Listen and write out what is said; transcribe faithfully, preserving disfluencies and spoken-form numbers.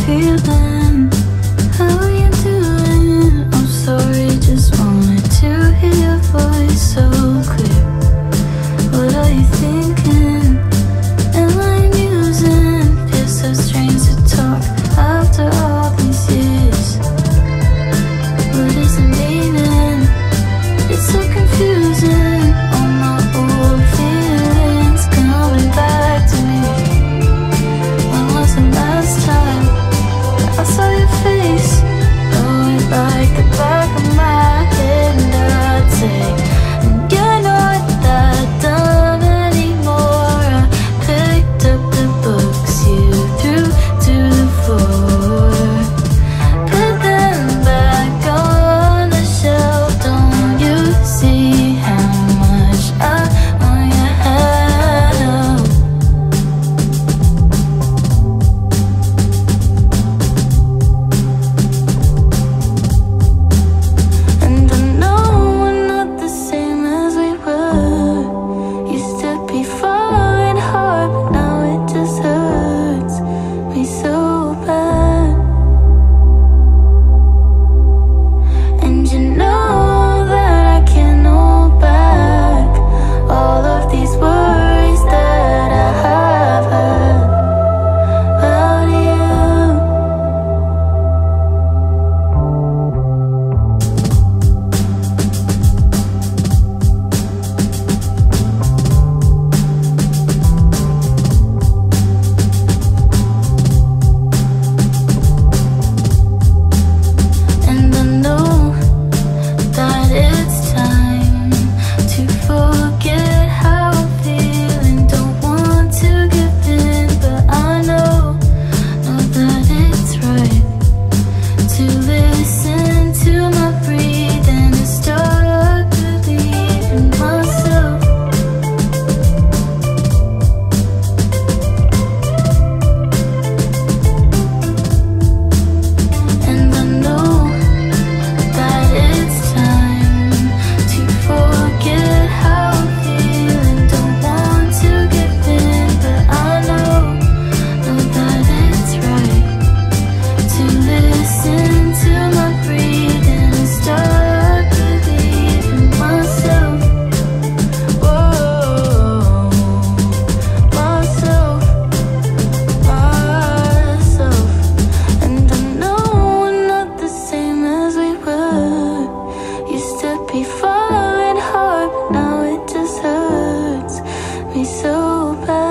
feeling? How you doing? I'm sorry, just wanted to hear your voice so clear. What are you thinking? Am I amusing? Feels so strange to talk after all these years. What is the meaning? It's so confusing. All my old feelings coming back to me. When was the last time I saw your face? Oh, it like the back of my head, and I'd say, and you're not that dumb anymore. I picked up the books you threw to the floor, put them back on the shelf. Don't you see how much I want your help? And I know we're not the same as we were. Used to be falling hard, but now it just hurts me so bad. And you know that I can't hold back all of these worries that I have had about you. And I know that it's time to forget how I feel and don't want to give in, but I know, know that it's right to listen to my breathing and start believing myself. And I know that it's time to forget how I feel and don't want to give in, but I know, know that it's right to listen to my breathing and start believing myself. Whoa, myself, myself. And I know we're not the same as we were. Used to be falling hard, but now it just hurts me so bad.